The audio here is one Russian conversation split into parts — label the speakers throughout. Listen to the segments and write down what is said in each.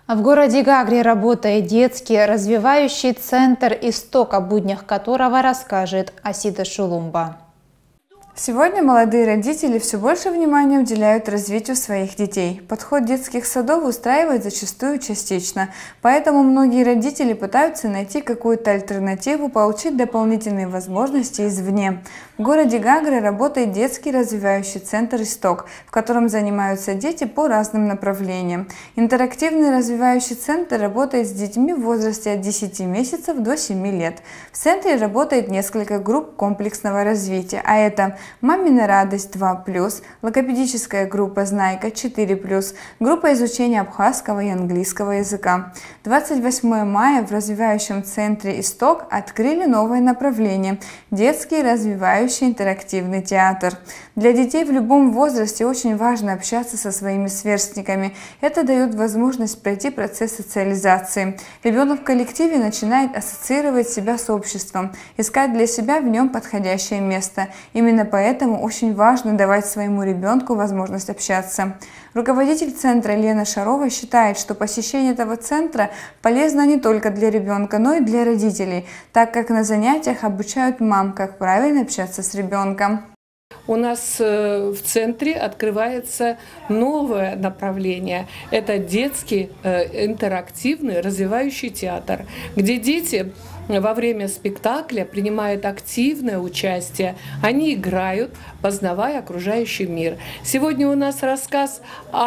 Speaker 1: В городе Гагре работает детский развивающий центр, исток о буднях которого расскажет Асида Шулумба.
Speaker 2: Сегодня молодые родители все больше внимания уделяют развитию своих детей. Подход детских садов устраивает зачастую частично, поэтому многие родители пытаются найти какую-то альтернативу, получить дополнительные возможности извне. В городе Гагре работает детский развивающий центр «Исток», в котором занимаются дети по разным направлениям. Интерактивный развивающий центр работает с детьми в возрасте от 10 месяцев до 7 лет. В центре работает несколько групп комплексного развития, а это «Мамина радость 2+», логопедическая группа «Знайка» 4+, группа изучения абхазского и английского языка. 28 мая в развивающем центре «Исток» открыли новое направление – детский развивающий интерактивный театр. Для детей в любом возрасте очень важно общаться со своими сверстниками. Это дает возможность пройти процесс социализации. Ребенок в коллективе начинает ассоциировать себя с обществом, искать для себя в нем подходящее место. Именно поэтому очень важно давать своему ребенку возможность общаться. Руководитель центра Лена Шарова считает, что посещение этого центра полезно не только для ребенка, но и для родителей, так как на занятиях обучают мам, как правильно общаться с ребенком.
Speaker 3: У нас в центре открывается новое направление. Это детский интерактивный развивающий театр, где дети во время спектакля принимают активное участие. Они играют, познавая окружающий мир. Сегодня у нас рассказ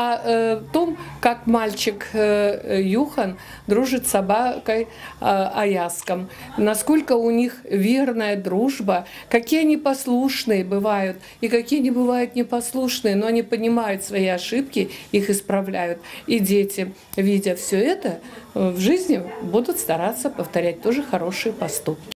Speaker 3: о том, как мальчик Юхан дружит с собакой Аяском, насколько у них верная дружба, какие они послушные бывают и какие они бывают непослушные, но они понимают свои ошибки, их исправляют. И дети, видя все это, в жизни будут стараться повторять тоже хорошие поступки.